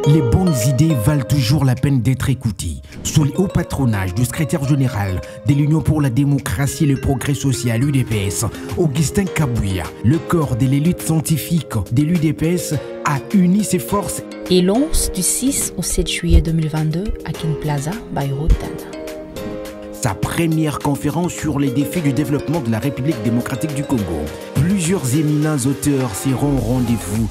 Les bonnes idées valent toujours la peine d'être écoutées. Sous le haut patronage du secrétaire général de l'Union pour la démocratie et le progrès social UDPS, Augustin Kabouya, le corps de l'élite scientifique de l'UDPS a uni ses forces et lance du 6 au 7 juillet 2022 à King Plaza, Bayrou, Tana. Sa première conférence sur les défis du développement de la République démocratique du Congo. Plusieurs éminents auteurs seront au rendez-vous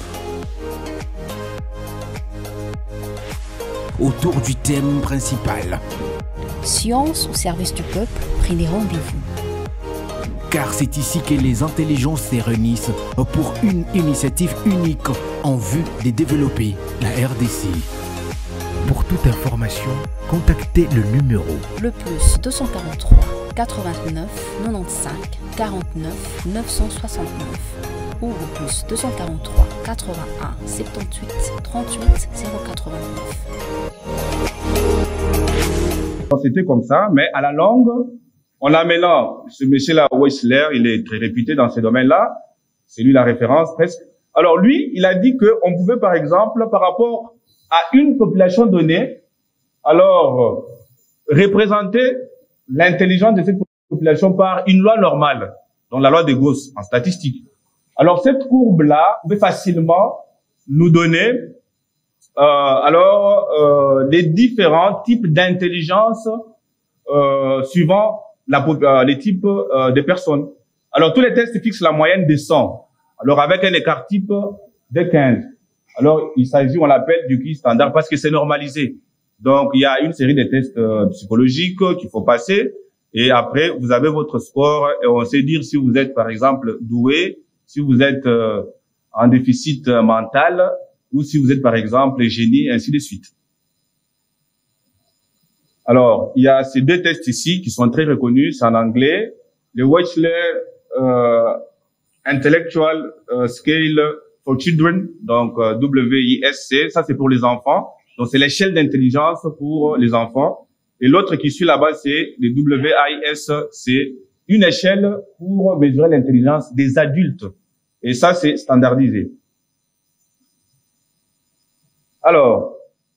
autour du thème principal. Science au service du peuple, prenez rendez-vous. Car c'est ici que les intelligences se réunissent pour une initiative unique en vue de développer la RDC. Pour toute information, contactez le numéro le plus 243 89 95 49 969 ou le plus 243 81 78 38 089. C'était comme ça, mais à la longue, en amenant ce monsieur-là, Weissler, il est très réputé dans ces domaines-là, c'est lui la référence presque. Alors lui, il a dit qu'on pouvait par exemple, par rapport à une population donnée, alors représenter l'intelligence de cette population par une loi normale, donc la loi de Gauss en statistique. Alors cette courbe-là peut facilement nous donner les différents types d'intelligence suivant les types de personnes. Alors tous les tests fixent la moyenne de 100, alors avec un écart type de 15. Alors il s'agit, on l'appelle du QI standard parce que c'est normalisé. Donc il y a une série de tests psychologiques qu'il faut passer et après vous avez votre score et on sait dire si vous êtes par exemple doué, si vous êtes en déficit mental ou si vous êtes par exemple génie, ainsi de suite. Alors, il y a ces deux tests ici qui sont très reconnus, c'est en anglais. Le Weissler Intellectual Scale for Children, donc WISC, ça c'est pour les enfants. Donc c'est l'échelle d'intelligence pour les enfants. Et l'autre qui suit là-bas, c'est le WIS, c'est une échelle pour mesurer l'intelligence des adultes. Et ça, c'est standardisé. Alors,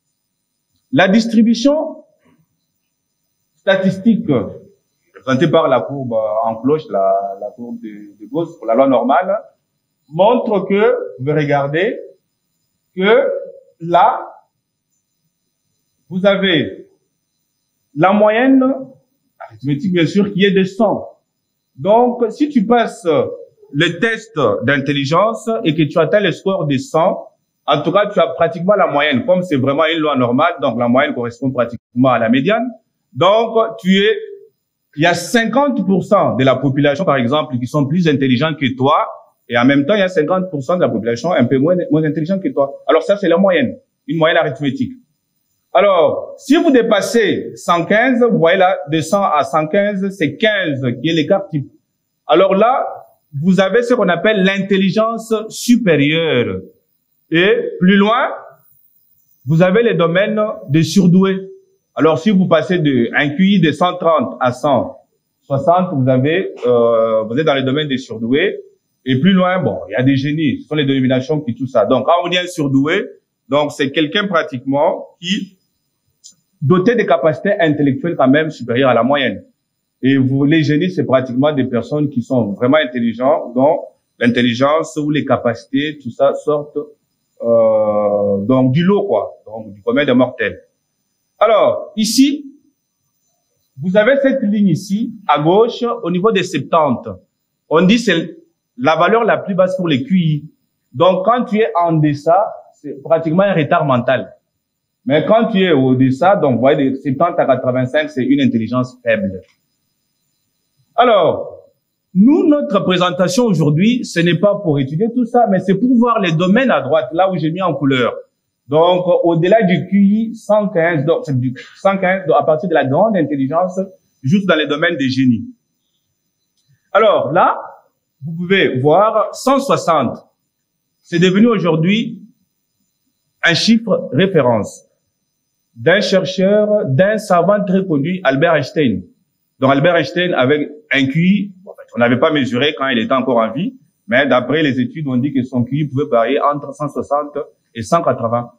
la distribution statistique représentée par la courbe en cloche, la courbe de Gauss pour la loi normale, montre que, vous pouvez regarder, que là, vous avez la moyenne arithmétique, bien sûr, qui est de 100. Donc, si tu passes le test d'intelligence et que tu atteins le score de 100, en tout cas, tu as pratiquement la moyenne. Comme c'est vraiment une loi normale, donc la moyenne correspond pratiquement à la médiane. Donc, il y a 50% de la population, par exemple, qui sont plus intelligents que toi, et en même temps, il y a 50% de la population un peu moins intelligente que toi. Alors ça, c'est la moyenne, une moyenne arithmétique. Alors, si vous dépassez 115, vous voyez là, de 100 à 115, c'est 15 qui est l'écart type. Alors là, vous avez ce qu'on appelle l'intelligence supérieure. Et plus loin, vous avez les domaines de surdoués. Alors, si vous passez un QI de 130 à 160, vous êtes dans les domaines des surdoués. Et plus loin, bon, il y a des génies. Ce sont les dénominations qui touchent ça. Donc, quand on dit un surdoué, donc c'est quelqu'un pratiquement qui doté de capacités intellectuelles quand même supérieures à la moyenne. Et les génies, c'est pratiquement des personnes qui sont vraiment intelligentes, dont l'intelligence ou les capacités, tout ça sortent donc du lot, quoi, donc du commun des mortels. Alors, ici, vous avez cette ligne ici, à gauche, au niveau des 70. On dit c'est la valeur la plus basse pour les QI. Donc, quand tu es en deçà, c'est pratiquement un retard mental. Mais quand tu es au-deçà, donc vous voyez, de 70 à 85, c'est une intelligence faible. Alors, nous, notre présentation aujourd'hui, ce n'est pas pour étudier tout ça, mais c'est pour voir les domaines à droite, là où j'ai mis en couleur. Donc, au-delà du QI 115, donc c'est du 115, donc à partir de la grande intelligence, juste dans les domaines des génies. Alors là, vous pouvez voir 160. C'est devenu aujourd'hui un chiffre référence d'un chercheur, d'un savant très connu, Albert Einstein. Donc Albert Einstein avait un QI, on n'avait pas mesuré quand il était encore en vie, mais d'après les études, on dit que son QI pouvait varier entre 160 et 180.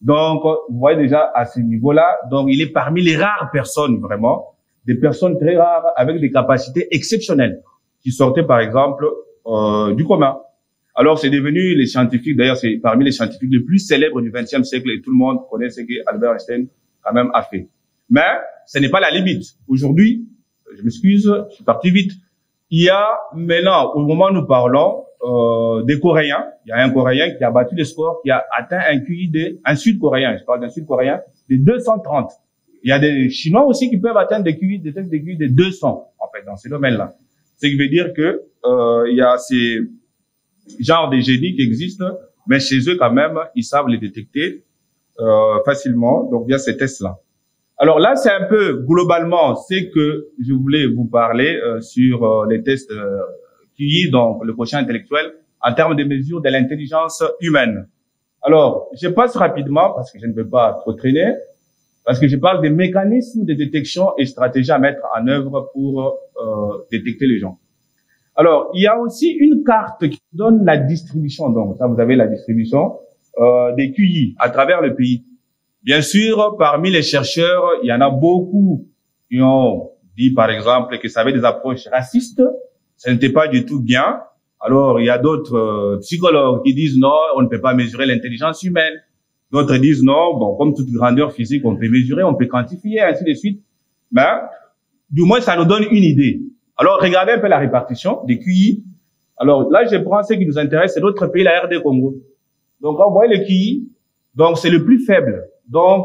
Donc, vous voyez déjà à ce niveau-là, donc il est parmi les rares personnes, vraiment, des personnes très rares avec des capacités exceptionnelles, qui sortaient par exemple du commun. Alors, c'est devenu les scientifiques, d'ailleurs, c'est parmi les scientifiques les plus célèbres du XXe siècle, et tout le monde connaît ce qu'Albert Einstein quand même a fait. Mais ce n'est pas la limite. Aujourd'hui, je m'excuse, je suis parti vite. Il y a maintenant, au moment où nous parlons, des Coréens. Il y a un Coréen qui a battu le score, qui a atteint un QI un Sud-Coréen, je parle d'un Sud-Coréen, de 230. Il y a des Chinois aussi qui peuvent atteindre des QI de 200, en fait, dans ces domaines-là. Ce qui veut dire que il y a ces genres de génies qui existent, mais chez eux, quand même, ils savent les détecter facilement, donc via ces tests-là. Alors là, c'est un peu, globalement, c'est que je voulais vous parler sur les tests QI, donc le quotient intellectuel, en termes de mesure de l'intelligence humaine. Alors, je passe rapidement, parce que je ne veux pas trop traîner, parce que je parle des mécanismes de détection et stratégies à mettre en œuvre pour détecter les gens. Alors, il y a aussi une carte qui donne la distribution, donc ça, vous avez la distribution des QI à travers le pays. Bien sûr, parmi les chercheurs, il y en a beaucoup qui ont dit, par exemple, que ça avait des approches racistes. Ce n'était pas du tout bien. Alors, il y a d'autres psychologues qui disent non, on ne peut pas mesurer l'intelligence humaine. D'autres disent non, bon, comme toute grandeur physique, on peut mesurer, on peut quantifier, ainsi de suite. Mais, du moins, ça nous donne une idée. Alors, regardez un peu la répartition des QI. Alors, là, je prends ce qui nous intéresse, c'est l'autre pays, la RD Congo. Donc, on voit le QI. Donc, c'est le plus faible. Donc,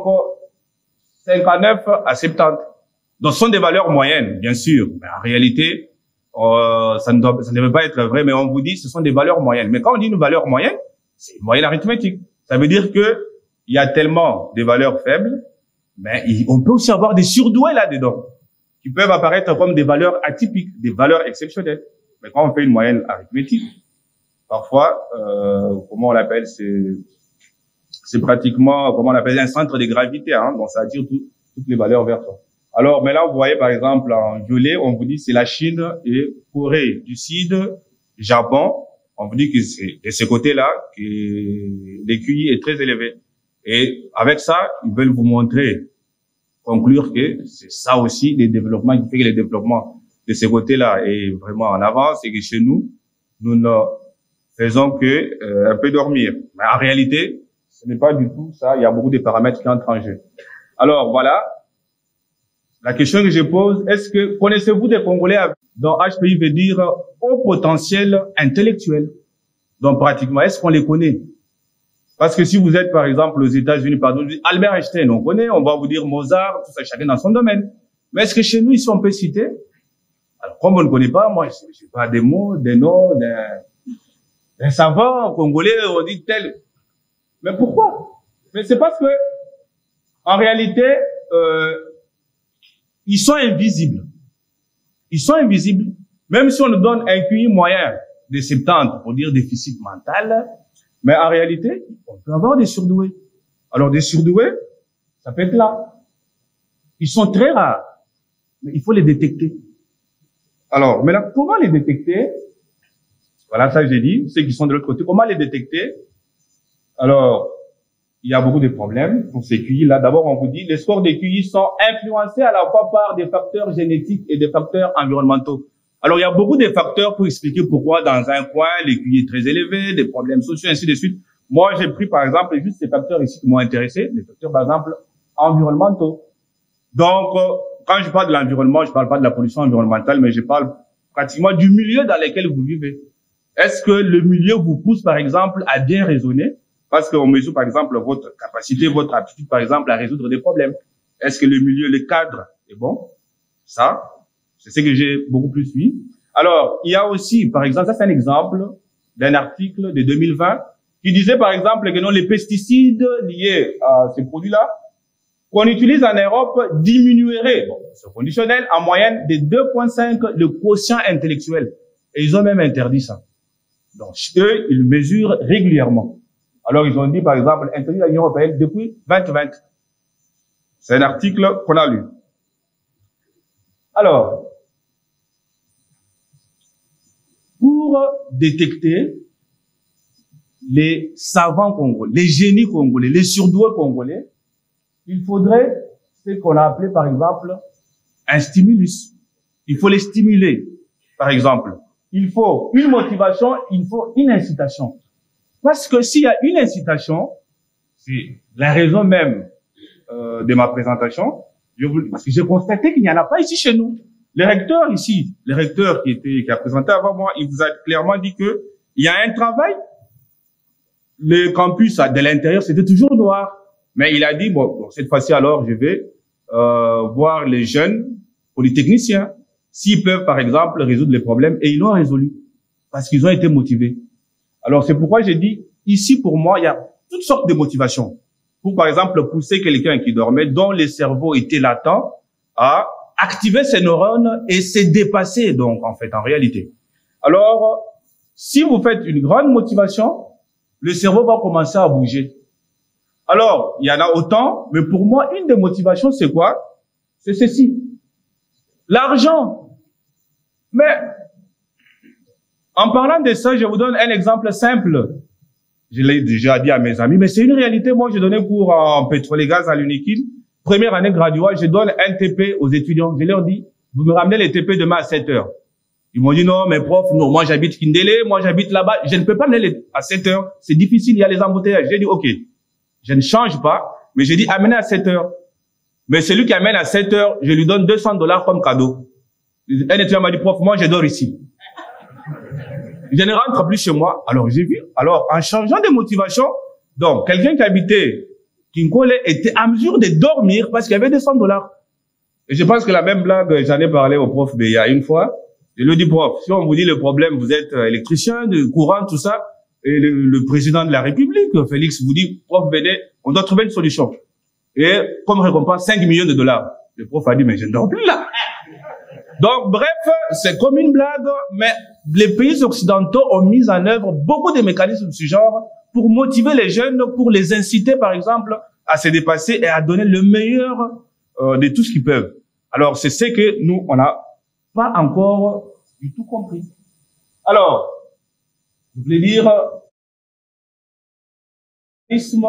59 à 70. Donc, ce sont des valeurs moyennes, bien sûr. Mais en réalité, ça ne devait pas être vrai, mais on vous dit ce sont des valeurs moyennes. Mais quand on dit une valeur moyenne, c'est une moyenne arithmétique. Ça veut dire que il y a tellement de valeurs faibles, mais on peut aussi avoir des surdoués là-dedans, qui peuvent apparaître comme des valeurs atypiques, des valeurs exceptionnelles. Mais quand on fait une moyenne arithmétique, parfois, comment on l'appelle, c'est pratiquement, comment on appelle, un centre de gravité, hein, donc ça attire toutes les valeurs vers soi. Alors, mais là, vous voyez, par exemple, en violet, on vous dit c'est la Chine et Corée du Sud, Japon. On vous dit que c'est de ce côté-là que le QI est très élevé. Et avec ça, ils veulent vous montrer, conclure que c'est ça aussi les développements qui fait que le développement de ce côté-là est vraiment en avance et que chez nous, nous ne faisons que un peu dormir. Mais en réalité, ce n'est pas du tout ça. Il y a beaucoup de paramètres qui entrent en jeu. Alors, voilà. La question que je pose, est-ce que connaissez-vous des Congolais dont HPI veut dire haut potentiel intellectuel? Donc, pratiquement, est-ce qu'on les connaît? Parce que si vous êtes, par exemple, aux États-Unis, pardon, Albert Einstein, on connaît, on va vous dire Mozart, tout ça, chacun dans son domaine. Mais est-ce que chez nous, ici, on peut citer? Alors, comme on ne connaît pas, moi, je sais pas des mots, des noms, d'un savant congolais, on dit tel. Mais pourquoi? Mais c'est parce que, en réalité, ils sont invisibles. Ils sont invisibles. Même si on nous donne un QI moyen de 70 pour dire déficit mental, mais en réalité, on peut avoir des surdoués. Alors, des surdoués, ça peut être là. Ils sont très rares. Mais il faut les détecter. Alors, maintenant, comment les détecter? Voilà, ça j'ai dit, ceux qui sont de l'autre côté. Comment les détecter? Alors, il y a beaucoup de problèmes pour ces QI. Là, d'abord, on vous dit, les scores des QI sont influencés à la fois par des facteurs génétiques et des facteurs environnementaux. Alors, il y a beaucoup de facteurs pour expliquer pourquoi dans un coin, les QI est très élevé, des problèmes sociaux, ainsi de suite. Moi, j'ai pris, par exemple, juste ces facteurs ici qui m'ont intéressé, les facteurs, par exemple, environnementaux. Donc, quand je parle de l'environnement, je parle pas de la pollution environnementale, mais je parle pratiquement du milieu dans lequel vous vivez. Est-ce que le milieu vous pousse, par exemple, à bien raisonner? Parce qu'on mesure, par exemple, votre capacité, votre aptitude, par exemple, à résoudre des problèmes. Est-ce que le milieu, le cadre est bon? Ça, c'est ce que j'ai beaucoup plus vu. Alors, il y a aussi, par exemple, ça c'est un exemple d'un article de 2020 qui disait, par exemple, que non, les pesticides liés à ces produits-là qu'on utilise en Europe diminuerait, bon, c'est conditionnel, en moyenne de 2,5 le quotient intellectuel. Et ils ont même interdit ça. Donc, eux, ils mesurent régulièrement. Alors, ils ont dit, par exemple, interdit à l'Union européenne depuis 2020. C'est un article qu'on a lu. Alors, pour détecter les savants congolais, les génies congolais, les surdoués congolais, il faudrait ce qu'on a appelé, par exemple, un stimulus. Il faut les stimuler, par exemple. Il faut une motivation, il faut une incitation. Parce que s'il y a une incitation, c'est la raison même de ma présentation, parce que j'ai constaté qu'il n'y en a pas ici chez nous. Le recteur ici, le recteur qui a présenté avant moi, il vous a clairement dit que il y a un travail. Le campus de l'intérieur, c'était toujours noir. Mais il a dit, bon cette fois-ci alors, je vais voir les jeunes polytechniciens, s'ils peuvent, par exemple, résoudre les problèmes. Et ils l'ont résolu, parce qu'ils ont été motivés. Alors, c'est pourquoi j'ai dit, ici, pour moi, il y a toutes sortes de motivations. Pour, par exemple, pousser quelqu'un qui dormait, dont le cerveau était latent, à activer ses neurones et se dépasser, donc, en fait, en réalité. Alors, si vous faites une grande motivation, le cerveau va commencer à bouger. Alors, il y en a autant, mais pour moi, une des motivations, c'est quoi? C'est ceci. L'argent. Mais, en parlant de ça, je vous donne un exemple simple. Je l'ai déjà dit à mes amis, mais c'est une réalité. Moi, j'ai donné cours en pétrole et gaz à l'UNIKIL. Première année graduale, je donne un TP aux étudiants. Je leur dis, vous me ramenez les TP demain à 7 heures. Ils m'ont dit, non, mais prof, non, moi j'habite Kindélé, moi j'habite là-bas. Je ne peux pas mener à 7 heures. C'est difficile, il y a les embouteillages. J'ai dit, ok, je ne change pas, mais j'ai dit, amenez à 7 heures. Mais celui qui amène à 7 heures, je lui donne $200 comme cadeau. Un étudiant m'a dit, prof, moi je dors ici. Je ne rentre plus chez moi. Alors j'ai vu. Alors en changeant de motivation, donc quelqu'un qui habitait Kinkole était à mesure de dormir parce qu'il y avait $200. Et je pense que la même blague, j'en ai parlé au prof il y a une fois. Je lui dis, prof, si on vous dit le problème, vous êtes électricien, de courant, tout ça, et le président de la République, Félix, vous dit, prof, venez, on doit trouver une solution. Et comme récompense, $5 millions. Le prof a dit, mais je ne dors plus là. Donc, bref, c'est comme une blague, mais les pays occidentaux ont mis en œuvre beaucoup de mécanismes de ce genre pour motiver les jeunes, pour les inciter, par exemple, à se dépasser et à donner le meilleur de tout ce qu'ils peuvent. Alors, c'est ce que nous, on n'a pas encore du tout compris. Alors, je voulais dire, il y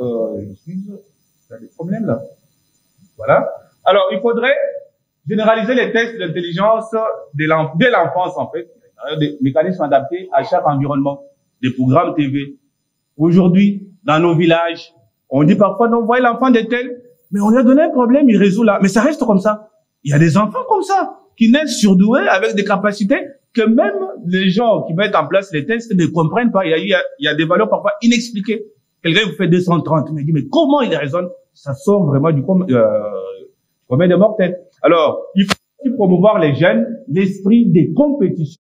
a des problèmes là. Voilà. Alors, il faudrait généraliser les tests d'intelligence dès l'enfance, en fait. Des mécanismes adaptés à chaque environnement. Des programmes TV. Aujourd'hui, dans nos villages, on dit parfois, non, voyez l'enfant de tel, mais on lui a donné un problème, il résout là. Mais ça reste comme ça. Il y a des enfants comme ça, qui naissent surdoués avec des capacités que même les gens qui mettent en place les tests ne comprennent pas. Il y a des valeurs parfois inexpliquées. Quelqu'un vous fait 230, mais dit, mais comment il raisonne? Ça sort vraiment du commun des mortels. Alors, il faut aussi promouvoir les jeunes, l'esprit des compétitions,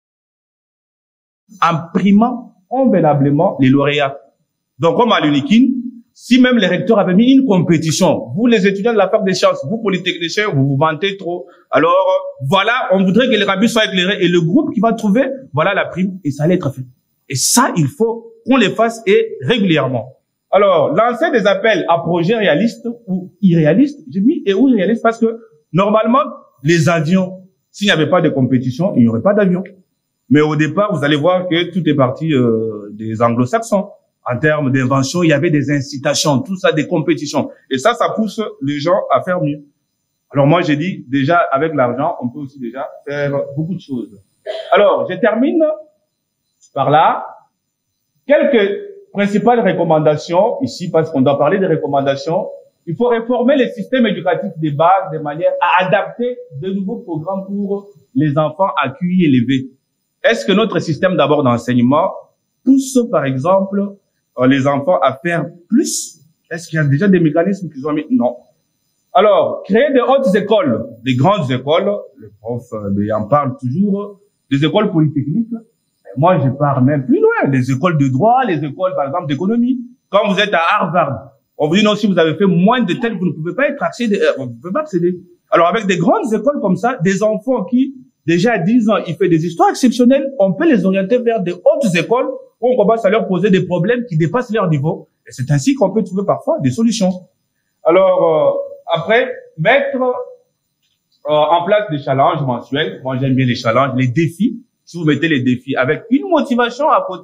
en primant convenablement les lauréats. Donc, comme à l'UNIKIL, si même les recteurs avaient mis une compétition, vous les étudiants de la fac des sciences, vous polytechniciens, vous vous vantez trop, alors voilà, on voudrait que les campus soient éclairés et le groupe qui va trouver, voilà la prime, et ça allait être fait. Et ça, il faut qu'on les fasse et régulièrement. Alors, lancer des appels à projets réalistes ou irréalistes, j'ai mis et ou irréalistes parce que normalement, les avions, s'il n'y avait pas de compétition, il n'y aurait pas d'avion. Mais au départ, vous allez voir que tout est parti des anglo-saxons. En termes d'invention, il y avait des incitations, tout ça, des compétitions. Et ça pousse les gens à faire mieux. Alors moi, j'ai dit, déjà, avec l'argent, on peut aussi déjà faire beaucoup de choses. Alors, je termine par là. Quelques principales recommandations ici, parce qu'on doit parler des recommandations. Il faut réformer les systèmes éducatifs de base de manière à adapter de nouveaux programmes pour les enfants à QI élevé. Est-ce que notre système d'abord d'enseignement pousse, par exemple, les enfants à faire plus? Est-ce qu'il y a déjà des mécanismes qu'ils ont mis? Non. Alors, créer des hautes écoles, des grandes écoles, le prof en parle toujours, des écoles polytechniques. Moi, je pars même plus loin. Les écoles de droit, les écoles, par exemple, d'économie. Quand vous êtes à Harvard, on vous dit non, si vous avez fait moins de tel, vous ne pouvez pas vous ne pouvez pas accéder. Alors, avec des grandes écoles comme ça, des enfants qui, déjà à 10 ans, ils font des histoires exceptionnelles, on peut les orienter vers des hautes écoles où on commence à leur poser des problèmes qui dépassent leur niveau. Et c'est ainsi qu'on peut trouver parfois des solutions. Alors, après, mettre en place des challenges mensuels. Moi, j'aime bien les challenges, les défis. Si vous mettez les défis avec une motivation à côté,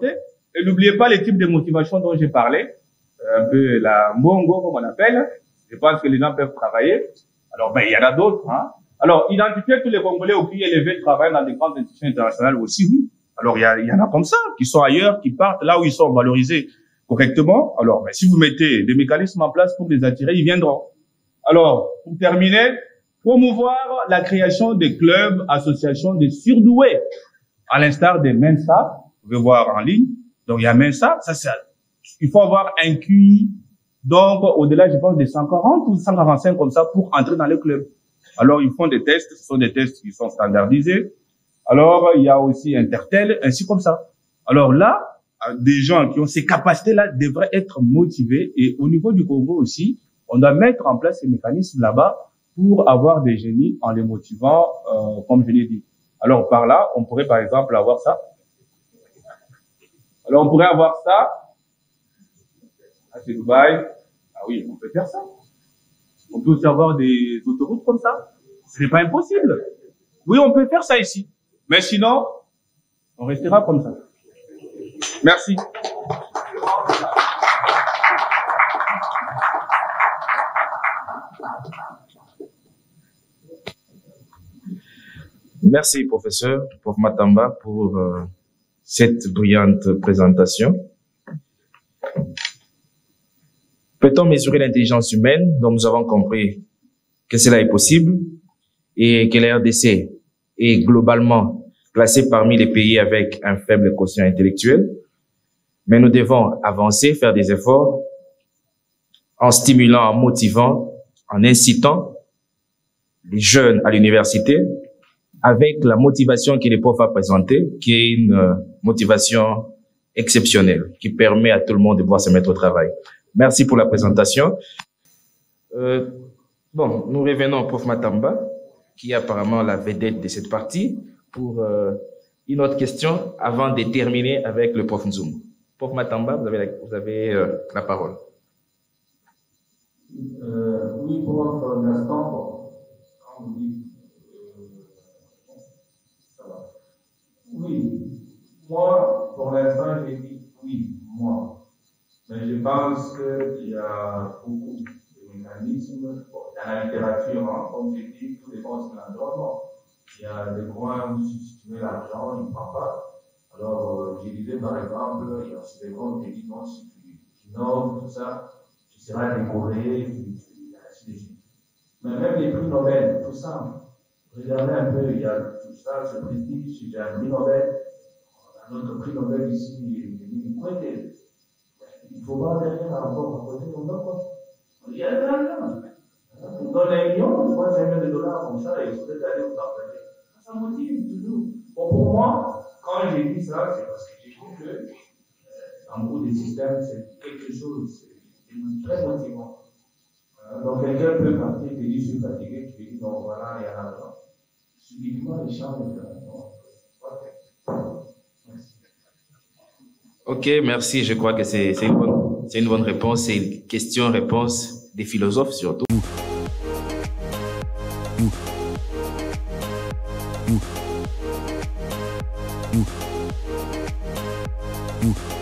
Et n'oubliez pas les types de motivation dont j'ai parlé, un peu la mongo comme on appelle. Je pense que les gens peuvent travailler. Alors, ben, il y en a d'autres, hein. Alors, identifier tous les Congolais au plus élevé travaillent dans des grandes institutions internationales aussi, oui. Alors, il y en a comme ça, qui sont ailleurs, qui partent là où ils sont valorisés correctement. Alors, ben, si vous mettez des mécanismes en place pour les attirer, ils viendront. Alors, pour terminer, promouvoir la création des clubs, associations de surdoués, à l'instar des Mensa, vous pouvez voir en ligne. Donc, il y a Mensa, ça, il faut avoir un QI, donc, au-delà, je pense, de 140 ou 145 comme ça pour entrer dans le club. Alors, ils font des tests, ce sont des tests qui sont standardisés. Alors, il y a aussi Intertel, ainsi comme ça. Alors là, des gens qui ont ces capacités-là devraient être motivés. Et au niveau du Congo aussi, on doit mettre en place ces mécanismes là-bas pour avoir des génies en les motivant, comme je l'ai dit. Alors, par là, on pourrait par exemple avoir ça. Alors, on pourrait avoir ça. Ah, c'est Dubaï. Ah oui, on peut faire ça. On peut aussi avoir des autoroutes comme ça. Ce n'est pas impossible. Oui, on peut faire ça ici. Mais sinon, on restera comme ça. Merci. Merci, professeur, prof Matamba, pour cette brillante présentation. Peut-on mesurer l'intelligence humaine dont nous avons compris que cela est possible et que la RDC est globalement classée parmi les pays avec un faible quotient intellectuel? Mais nous devons avancer, faire des efforts en stimulant, en motivant, en incitant les jeunes à l'université avec la motivation que les profs a présentée, qui est une motivation exceptionnelle, qui permet à tout le monde de pouvoir se mettre au travail. Merci pour la présentation. Bon, nous revenons au prof Matamba, qui est apparemment la vedette de cette partie, pour une autre question avant de terminer avec le prof Nzoum. Prof Matamba, vous avez la parole. Oui, prof Gaston, quand vous dites ça va. Oui, moi, pour l'instant, j'ai dit oui, moi. Mais je pense qu'il y a beaucoup de mécanismes. Bon, dans la littérature, hein, comme j'ai dit, tout dépend de l'environnement. Il y a des coins où si tu mets l'argent, il ne prend pas. Alors, je disais par exemple, il y a aussi des coins qui disent non, si tu innoves, tout ça, tu seras décoré, ainsi de suite. Mais même les prix Nobel, tout ça, regardez un peu, il y a tout ça, ce prestige, il y a un prix Nobel, un autre prix Nobel ici, il ne faut pas derrière encore à côté comme ça, quoi. Il y a de l'argent. On donne un million, je crois que c'est $1 million comme ça, et il faudrait aller au partager. Ça motive toujours. Bon, pour moi, quand j'ai dit ça, c'est parce que j'ai vu que, en gros, des systèmes, c'est quelque chose, c'est très motivant. Donc, quelqu'un peut partir, te dire, je suis fatigué, tu te dis, non, voilà, il y a l'argent. Subitement, il change de plan. Merci. Ok, merci. Je crois que c'est une bonne réponse. C'est une question-réponse des philosophes surtout. Ouh.